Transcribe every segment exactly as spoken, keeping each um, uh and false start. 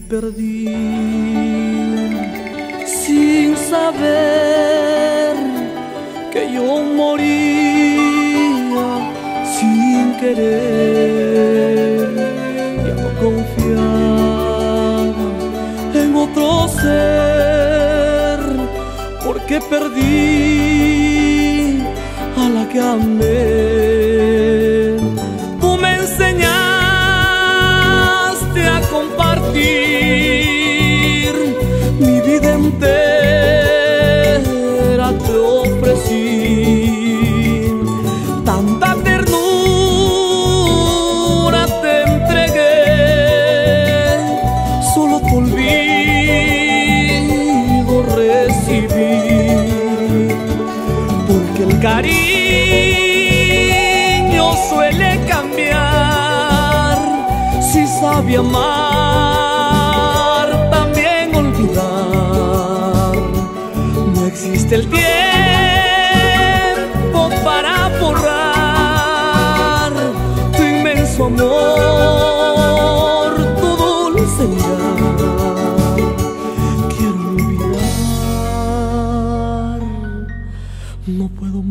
perdí sin saber que yo moría sin querer. Ya no confiaba en otro ser, porque perdí a la que amé. Tú me enseñaste a compartir mi vida entera, te ofrecí tanta ternura, te entregué, solo tu olvido recibí, porque el cariño suele cambiar. Si sabe amar, también olvidar. No existe el tiempo para borrar tu inmenso amor, tu dulce mirar. Quiero olvidar, no puedo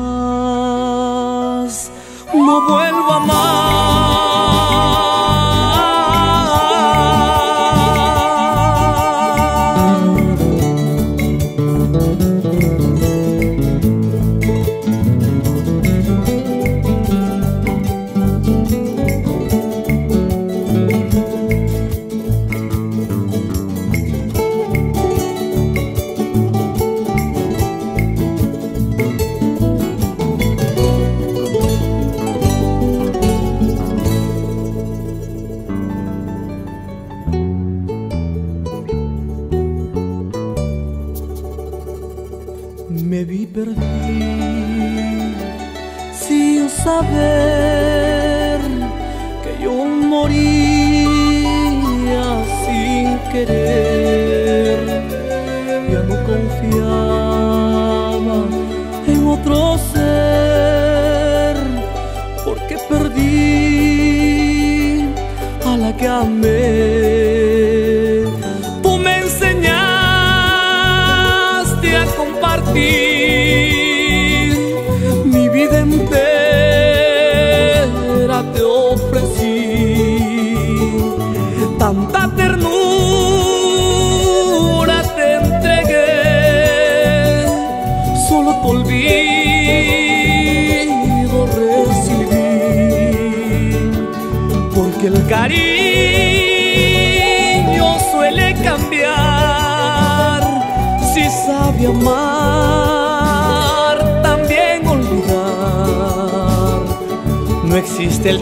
más, no vuelvo a amar. Me vi perdido sin saber que yo moría sin querer. Ya no confiaba en otro ser, porque perdí a la que amé. Tú me enseñaste a compartir mi vida entera, te ofrecí tanta ternura, te entregué, solo tu olvido recibí, porque el cariño suele cambiar. Si sabe amar, también olvidar. No existe el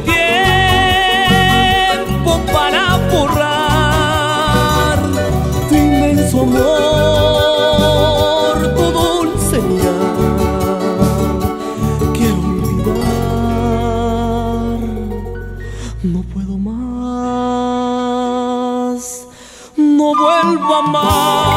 tiempo para borrar tu inmenso amor, tu dulce mirar. Quiero olvidar, no puedo más, no vuelvo a amar.